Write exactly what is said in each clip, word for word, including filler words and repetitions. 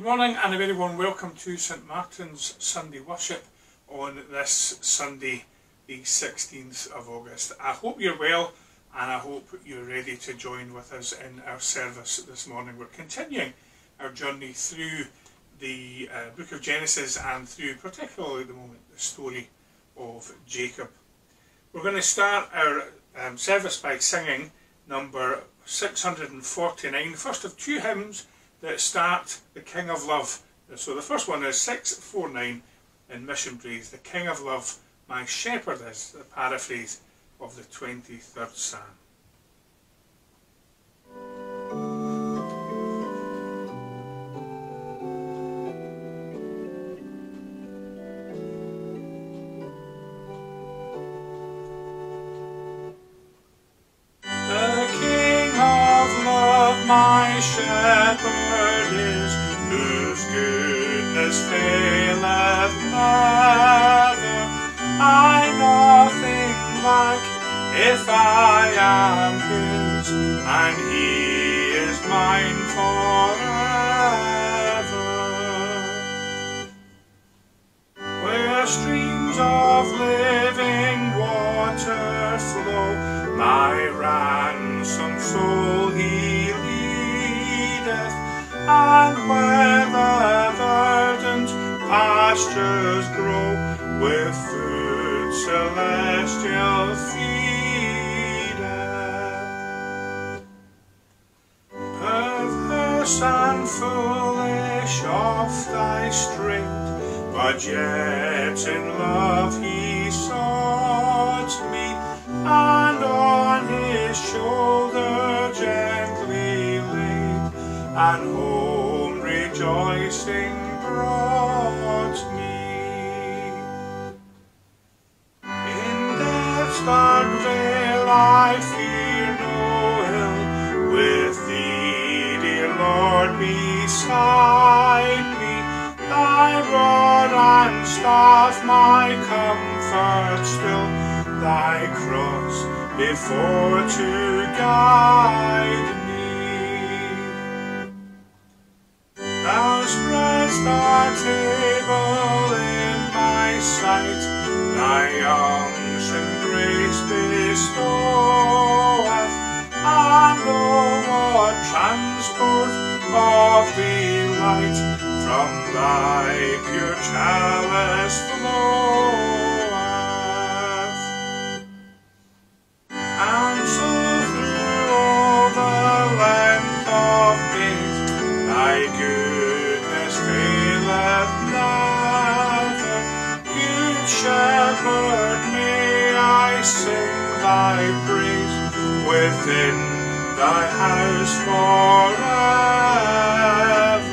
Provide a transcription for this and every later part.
morning and a very warm welcome to St Martin's Sunday worship on this Sunday the sixteenth of August. I hope you're well and I hope you're ready to join with us in our service this morning. We're continuing our journey through the uh, book of Genesis and through, particularly at the moment, the story of Jacob. We're going to start our um, service by singing number six hundred forty-nine, the first of two hymns that start the King of Love. So the first one is six forty-nine in Mission Praise, the King of Love, my shepherd is, the paraphrase of the twenty-third Psalm. My shepherd is, whose goodness faileth never. I nothing lack if I am his, and he is mine forever. Where streams of living water flow, my ransomed soul he and where the verdant pastures grow with food celestial feedeth. Perverse and foolish oft I strayed, but yet in love he sought me, and on his shoulder gently laid, and home rejoicing brought me. In death's dark vale I fear no ill, with thee, dear Lord, beside me. Thy rod and staff my comfort still, thy cross before to guide me. Thou spreadst the table in my sight, thy unction grace bestoweth, and oh, what transport of delight from thy pure chalice floweth. And so through all the length of days, thy goodness faileth never. Good shepherd, may I sing thy praise within thy house forever.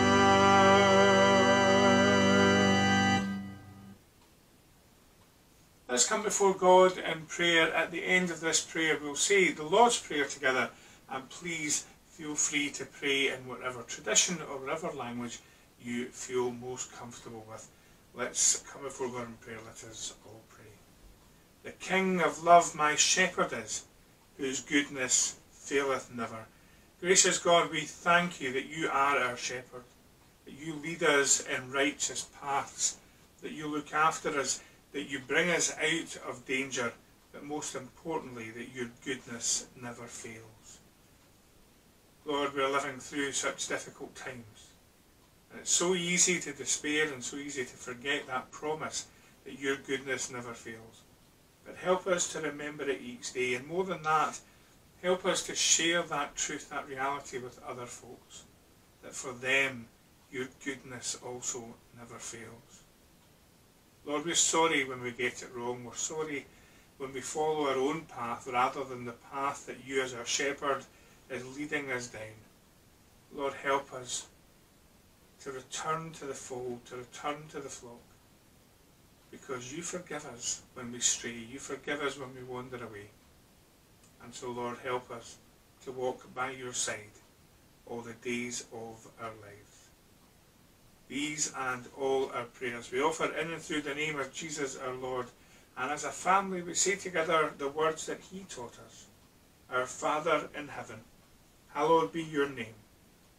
Let's come before God in prayer. At the end of this prayer we'll say the Lord's Prayer together, and please feel free to pray in whatever tradition or whatever language you feel most comfortable with. Let's come before God in prayer. Let us all pray. The King of Love my shepherd is, whose goodness faileth never. Gracious God, we thank you that you are our shepherd, that you lead us in righteous paths, that you look after us, that you bring us out of danger, but most importantly that your goodness never fails. Lord, we're living through such difficult times, and it's so easy to despair and so easy to forget that promise that your goodness never fails. But help us to remember it each day, and more than that, help us to share that truth, that reality with other folks, that for them your goodness also never fails. Lord, we're sorry when we get it wrong. We're sorry when we follow our own path rather than the path that you as our shepherd is leading us down. Lord, help us to return to the fold, to return to the flock, because you forgive us when we stray, you forgive us when we wander away. And so, Lord, help us to walk by your side all the days of our lives. These and all our prayers we offer in and through the name of Jesus our Lord, and as a family we say together the words that he taught us. Our Father in heaven, hallowed be your name.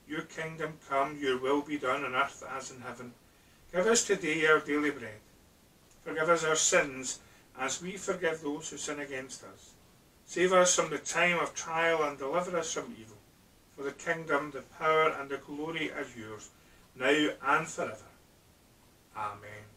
Your kingdom come, your will be done on earth as in heaven. Give us today our daily bread. Forgive us our sins, as we forgive those who sin against us. Save us from the time of trial and deliver us from evil. For the kingdom, the power and the glory are yours, now and forever. Amen.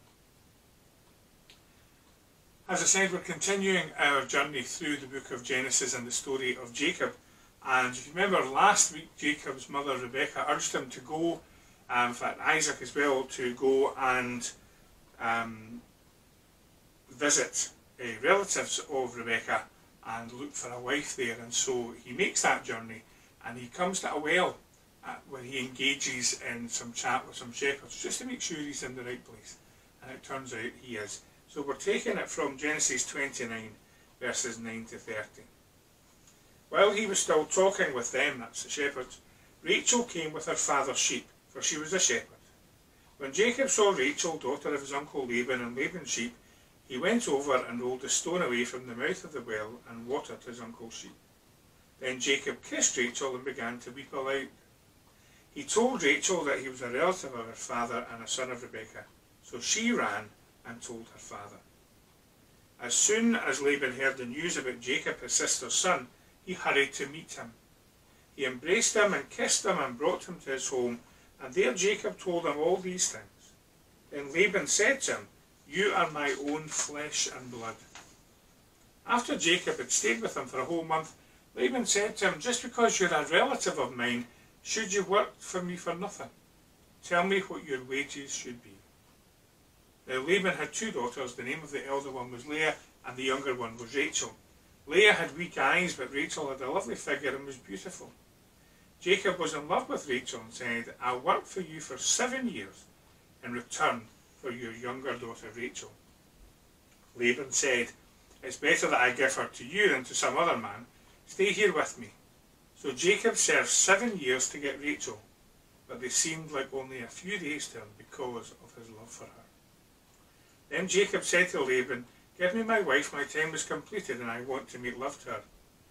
As I said, we're continuing our journey through the book of Genesis and the story of Jacob. And if you remember last week, Jacob's mother Rebecca urged him to go, um, in fact Isaac as well, to go and um, visit uh, relatives of Rebecca and look for a wife there. And so he makes that journey and he comes to a well uh, where he engages in some chat with some shepherds just to make sure he's in the right place. And it turns out he is. So we're taking it from Genesis twenty-nine verses nine to thirty. While he was still talking with them, that's the shepherds, Rachel came with her father's sheep, for she was a shepherd. When Jacob saw Rachel, daughter of his uncle Laban, and Laban's sheep, he went over and rolled a stone away from the mouth of the well and watered his uncle's sheep. Then Jacob kissed Rachel and began to weep aloud. He told Rachel that he was a relative of her father and a son of Rebekah, so she ran and told her father. As soon as Laban heard the news about Jacob, his sister's son, he hurried to meet him. He embraced him and kissed him and brought him to his home, and there Jacob told him all these things. Then Laban said to him, "You are my own flesh and blood." After Jacob had stayed with him for a whole month, Laban said to him, "Just because you're a relative of mine, should you work for me for nothing? Tell me what your wages should be." Now Laban had two daughters. The name of the elder one was Leah, and the younger one was Rachel. Leah had weak eyes, but Rachel had a lovely figure and was beautiful. Jacob was in love with Rachel and said, "I'll work for you for seven years in return for your younger daughter Rachel." Laban said, "It's better that I give her to you than to some other man. Stay here with me." So Jacob served seven years to get Rachel, but they seemed like only a few days to him because of his love for her. Then Jacob said to Laban, "Give me my wife, my time is completed, and I want to make love to her."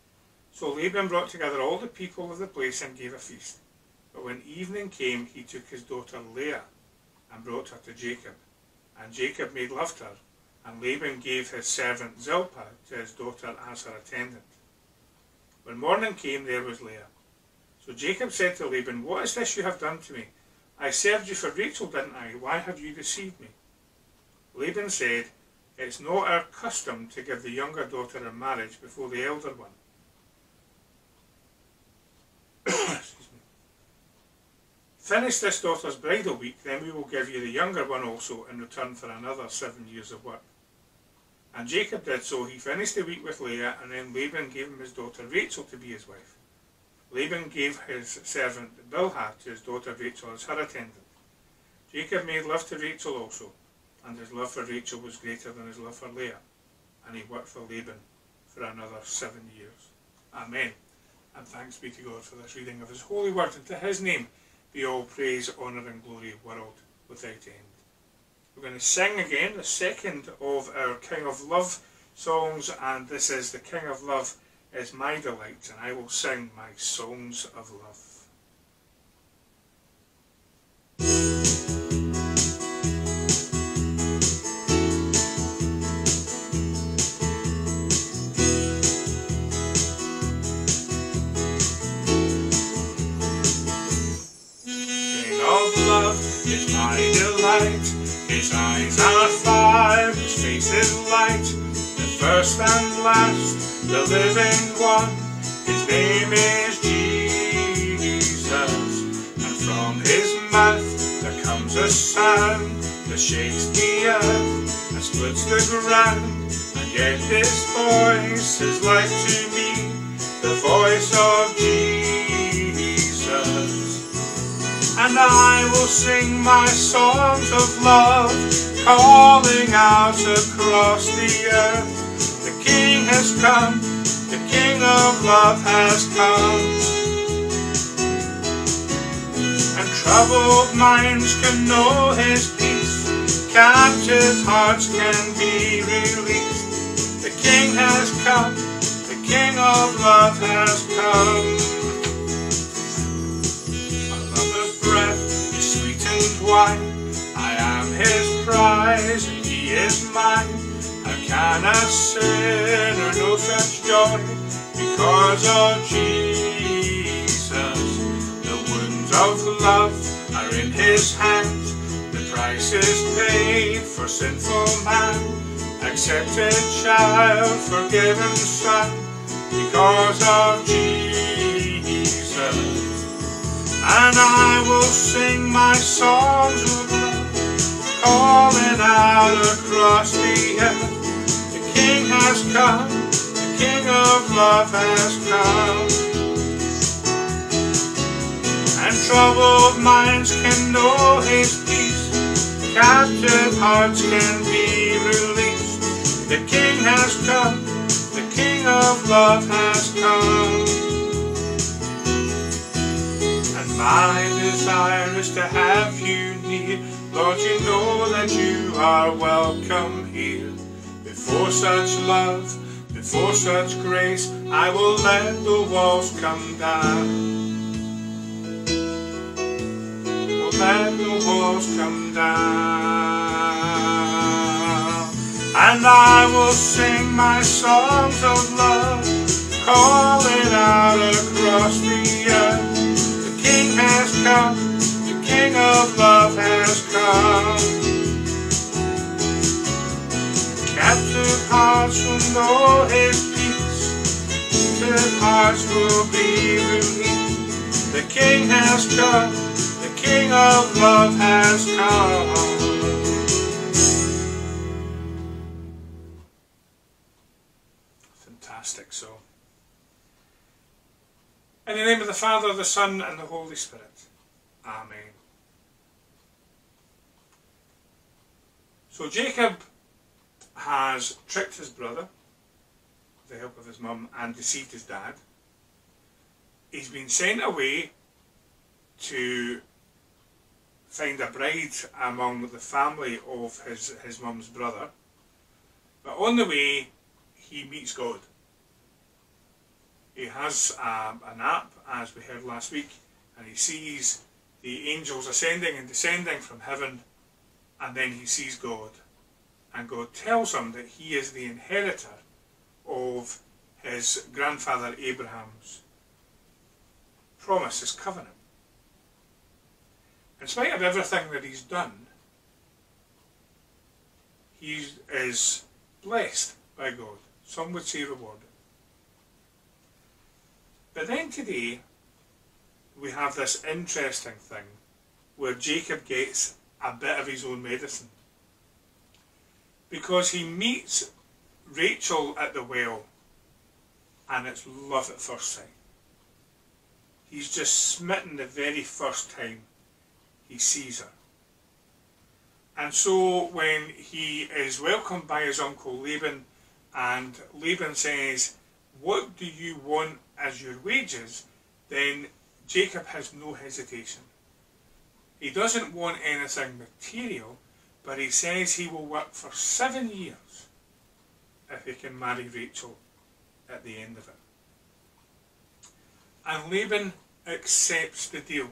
So Laban brought together all the people of the place and gave a feast. But when evening came, he took his daughter Leah and brought her to Jacob. And Jacob made love to her, and Laban gave his servant Zilpah to his daughter as her attendant. When morning came, there was Leah. So Jacob said to Laban, "What is this you have done to me? I served you for Rachel, didn't I? Why have you deceived me?" Laban said, "It's not our custom to give the younger daughter in marriage before the elder one. Excuse me. Finish this daughter's bridal week, then we will give you the younger one also in return for another seven years of work." And Jacob did so. He finished the week with Leah, and then Laban gave him his daughter Rachel to be his wife. Laban gave his servant Bilhah to his daughter Rachel as her attendant. Jacob made love to Rachel also, and his love for Rachel was greater than his love for Leah, and he worked for Laban for another seven years. Amen. And thanks be to God for this reading of his holy word, and to his name be all praise, honour and glory, world without end. We're going to sing again the second of our King of Love songs, and this is "The King of Love is my delight," and I will sing my songs of love. Is my delight. His eyes are fire, his face is light, the first and last, the living one. His name is Jesus, and from his mouth there comes a sound that shakes the earth and splits the ground, and yet his voice is like to me, the voice of Jesus. And I will sing my songs of love, calling out across the earth. The King has come, the King of love has come. And troubled minds can know his peace, captive hearts can be released. The King has come, the King of love has come. cries, he is mine. How can a sinner know such joy? Because of Jesus. The wounds of love are in his hands. The price is paid for sinful man. Accepted child, forgiven son, because of Jesus. And I will sing my songs of love, calling out across the earth. The King has come, the King of love has come. And troubled minds can know his peace, captive hearts can be released. The King has come, the King of love has come. And my desire is to have you near. Lord, you know that you are welcome here. Before such love, before such grace, I will let the walls come down. Will let the walls come down. And I will sing my songs of love, calling out across the earth. The King has come, the King of love has come. Captive hearts will know his peace, captive hearts will be released. The King has come, the King of love has come. Fantastic. So, in the name of the Father, the Son, and the Holy Spirit. Amen. So Jacob has tricked his brother with the help of his mum and deceived his dad. He's been sent away to find a bride among the family of his, his mum's brother. But on the way, he meets God. He has a, a nap, as we heard last week, and he sees the angels ascending and descending from heaven, and then he sees God. And God tells him that he is the inheritor of his grandfather Abraham's promise, his covenant. In spite of everything that he's done, he is blessed by God. Some would say rewarded. But then today, we have this interesting thing where Jacob gets a bit of his own medicine. Because he meets Rachel at the well, and it's love at first sight. He's just smitten the very first time he sees her. And so when he is welcomed by his uncle Laban, and Laban says, "What do you want as your wages?" then Jacob has no hesitation. He doesn't want anything material, but he says he will work for seven years if he can marry Rachel at the end of it. And Laban accepts the deal,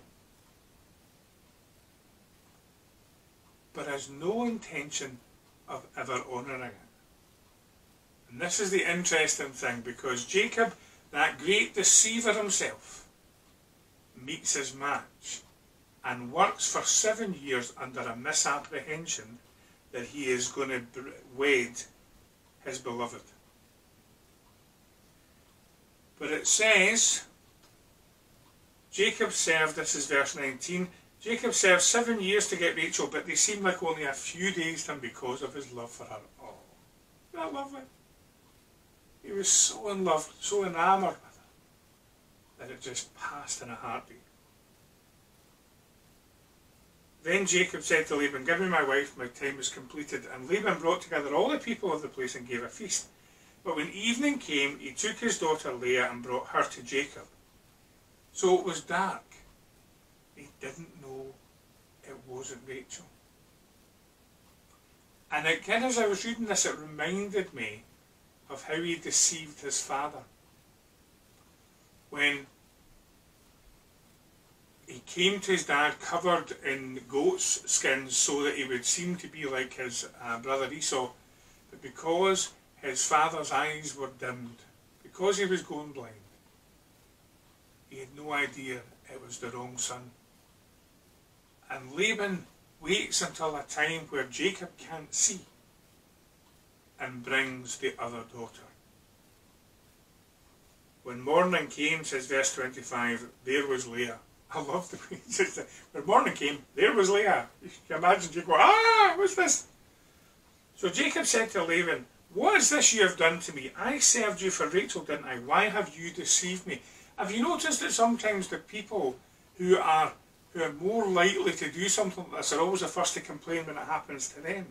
but has no intention of ever honouring it. And this is the interesting thing, because Jacob, that great deceiver himself, meets his match and works for seven years under a misapprehension that he is going to wed his beloved. But it says, Jacob served, this is verse nineteen, Jacob served seven years to get Rachel, but they seemed like only a few days to him because of his love for her. Oh, isn't that lovely? He was so in love, so enamoured with her, that it just passed in a heartbeat. Then Jacob said to Laban, "Give me my wife, my time is completed." And Laban brought together all the people of the place and gave a feast. But when evening came, he took his daughter Leah and brought her to Jacob. So it was dark. He didn't know it wasn't Rachel. And again, as I was reading this, it reminded me of how he deceived his father. When he came to his dad covered in goat's skins so that he would seem to be like his uh, brother Esau, but because his father's eyes were dimmed, because he was going blind, he had no idea it was the wrong son. And Laban waits until a time where Jacob can't see and brings the other daughter. When morning came, says verse twenty-five, there was Leah. I love the way he says that. When morning came, there was Leah. You can imagine Jacob going, ah, what's this? So Jacob said to Laban, what is this you have done to me? I served you for Rachel, didn't I? Why have you deceived me? Have you noticed that sometimes the people who are who are more likely to do something like this are always the first to complain when it happens to them?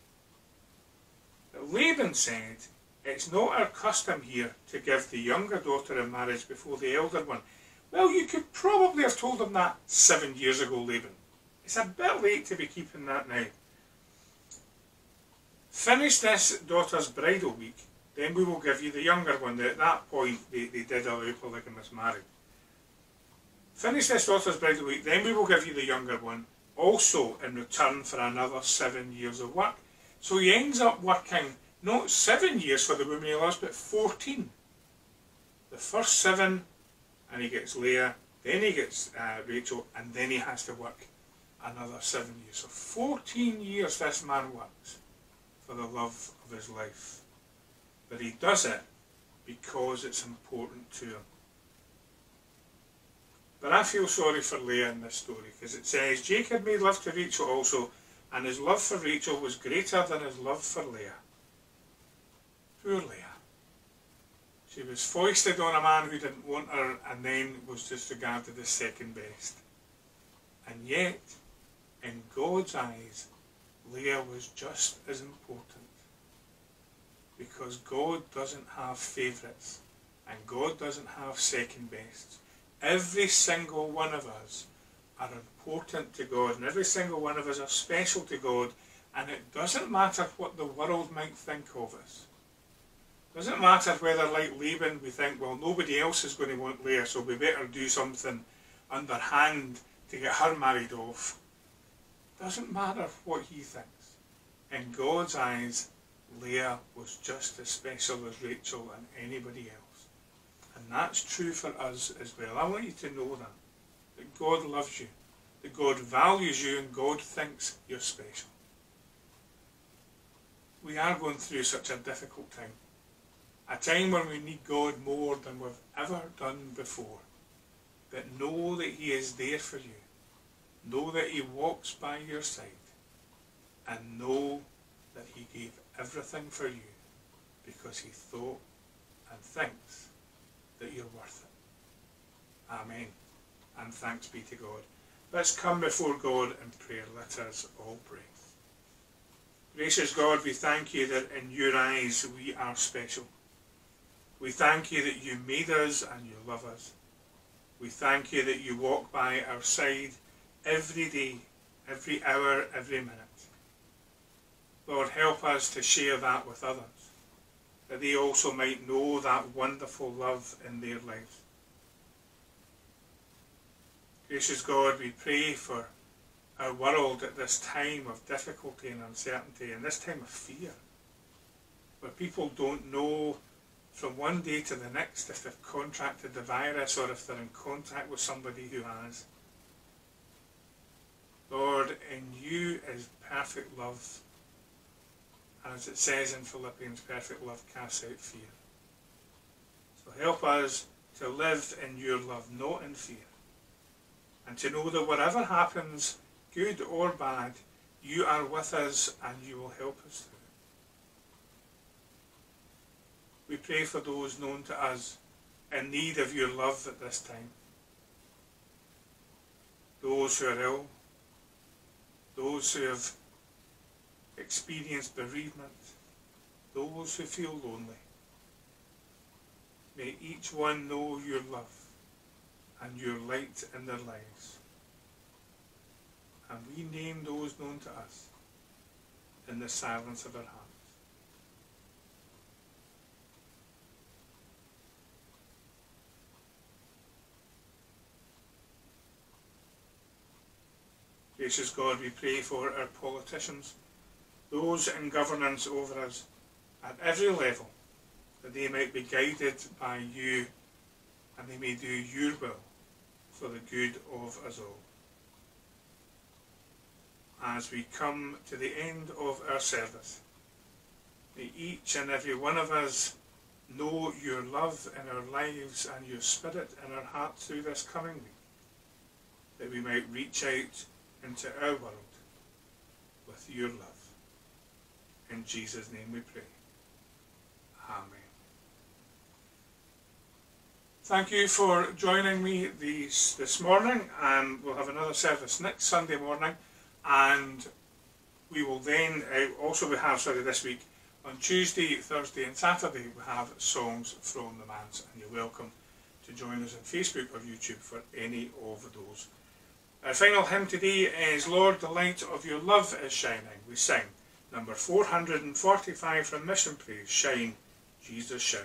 But Laban said, it's not our custom here to give the younger daughter in marriage before the elder one. Well, you could probably have told him that seven years ago, Laban. It's a bit late to be keeping that now. Finish this daughter's bridal week, then we will give you the younger one. At that point, they, they did allow polygamous marriage. Finish this daughter's bridal week, then we will give you the younger one, also in return for another seven years of work. So he ends up working not seven years for the woman he loves, but fourteen. The first seven, and he gets Leah, then he gets uh, Rachel, and then he has to work another seven years. So fourteen years this man works for the love of his life. But he does it because it's important to him. But I feel sorry for Leah in this story, because it says, Jacob made love to Rachel also, and his love for Rachel was greater than his love for Leah. Poor Leah. She was foisted on a man who didn't want her, and then was just regarded as second best. And yet, in God's eyes, Leah was just as important. Because God doesn't have favourites, and God doesn't have second bests. Every single one of us are important to God, and every single one of us are special to God, and it doesn't matter what the world might think of us. It doesn't matter whether, like Laban, we think, well, nobody else is going to want Leah, so we better do something underhand to get her married off. It doesn't matter what he thinks. In God's eyes, Leah was just as special as Rachel and anybody else. And that's true for us as well. I want you to know that. That God loves you. That God values you, and God thinks you're special. We are going through such a difficult time. A time when we need God more than we've ever done before. But know that he is there for you. Know that he walks by your side. And know that he gave everything for you because he thought and thinks that you're worth it. Amen. And thanks be to God. Let's come before God in prayer. Let us all pray. Gracious God, we thank you that in your eyes we are special. We thank you that you made us and you love us. We thank you that you walk by our side every day, every hour, every minute. Lord, help us to share that with others, that they also might know that wonderful love in their lives. Gracious God, we pray for our world at this time of difficulty and uncertainty, and this time of fear, where people don't know from one day to the next if they've contracted the virus or if they're in contact with somebody who has. Lord, in you is perfect love. As it says in Philippians, perfect love casts out fear. So help us to live in your love, not in fear. And to know that whatever happens, good or bad, you are with us and you will help us through. We pray for those known to us in need of your love at this time. Those who are ill, those who have experienced bereavement, those who feel lonely. May each one know your love and your light in their lives. And we name those known to us in the silence of our hearts. Gracious God, we pray for our politicians, those in governance over us at every level, that they might be guided by you and they may do your will for the good of us all. As we come to the end of our service, may each and every one of us know your love in our lives and your spirit in our hearts through this coming week, that we might reach out into our world with your love. In Jesus' name we pray. Amen. Thank you for joining me these, this morning, and we'll have another service next Sunday morning, and we will then uh, also we have sorry this week on Tuesday, Thursday and Saturday we have songs from the manse, and you're welcome to join us on Facebook or YouTube for any of those. Our final hymn today is Lord, the light of your love is shining. We sing number four hundred forty-five from Mission Praise, Shine, Jesus Shine.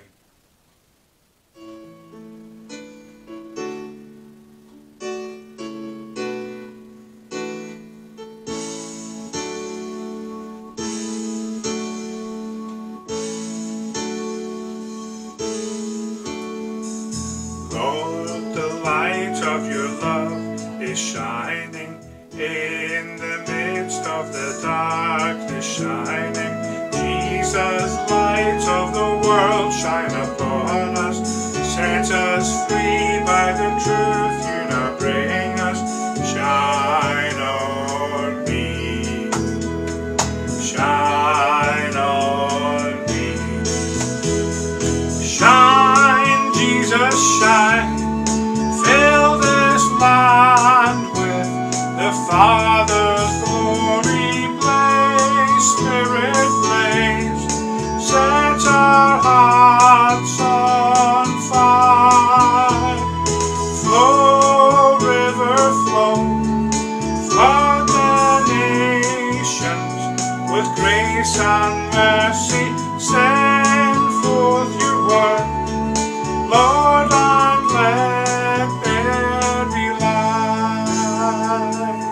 Lord, the light of your love is shining in the midst of the darkness shining. Jesus, light of the world, shine upon us. Set us free by the truth you now bring us. Shine on me. Shine on me. Shine, Jesus, shine. Fill this land with the Father's glory. Blaze, Spirit, blaze. Set our hearts on fire. Flow, river, flow. Flood the nations with grace and mercy. Send forth your word, Lord, and let there be light.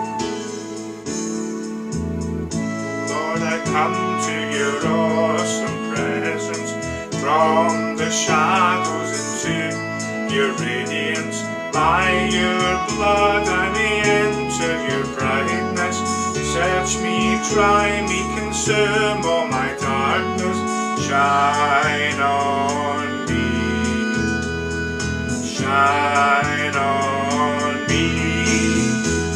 Lord, I come to your awesome presence, from the shadows into your radiance. By your blood I may enter your brightness. Search me, try me, consume all my darkness. Shine on me. Shine on me.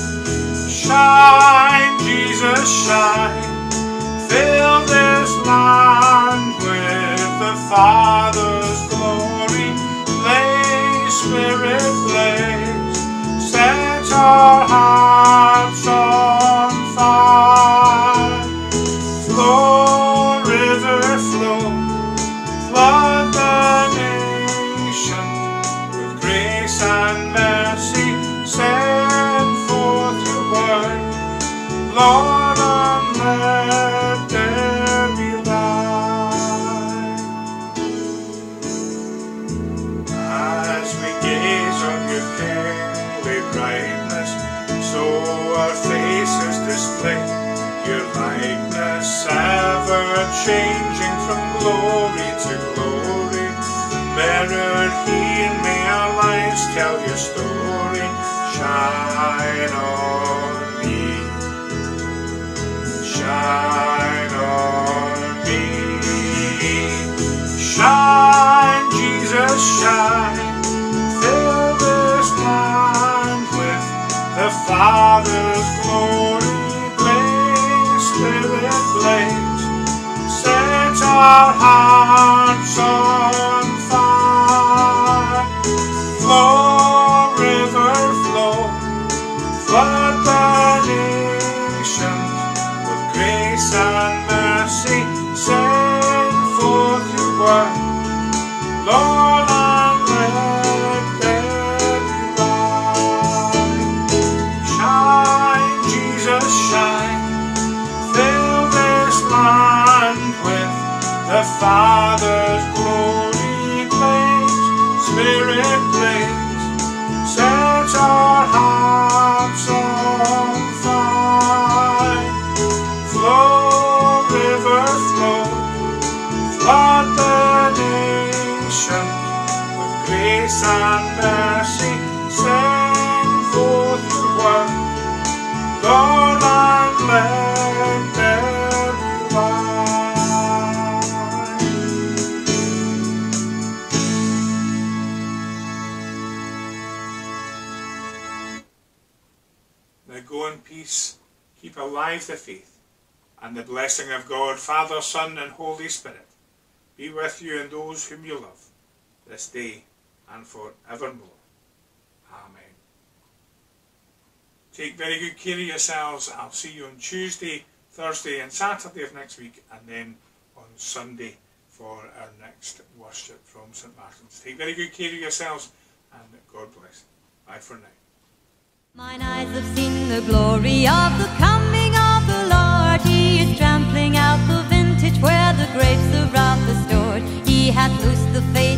Shine, Jesus, shine. Fill this land with the Father's glory. Blaze, Spirit, blaze. Set our hearts on fire. Flow, river, flow. Flood the nations with grace and mercy. Send forth your word, Lord, and let there be light. As we gaze on your kingly brightness, so our faces display your likeness, ever changing from glory to glory. Mirrored here, may our lives tell your story. Shine on me. Shine on me. Shine, Jesus, shine. Fill this land with the Father's glory. Blaze, Spirit, blaze. Set our hearts on fire. Flow, river, flow. Flood the nations with grace and mercy. Send forth your word, Lord, and let there be light. Shine, Jesus, shine. Fill this land with the Father's glory. Blaze, Spirit, blaze. Set our hearts on fire. Now go in peace, keep alive the faith, and the blessing of God, Father, Son, and Holy Spirit be with you and those whom you love, this day and for evermore. Amen. Take very good care of yourselves. I'll see you on Tuesday, Thursday and Saturday of next week, and then on Sunday for our next worship from St Martin's. Take very good care of yourselves, and God bless. Bye for now. Mine eyes have seen the glory of the coming of the Lord. He is trampling out the vintage where the grapes of wrath are stored. He hath loosed the faith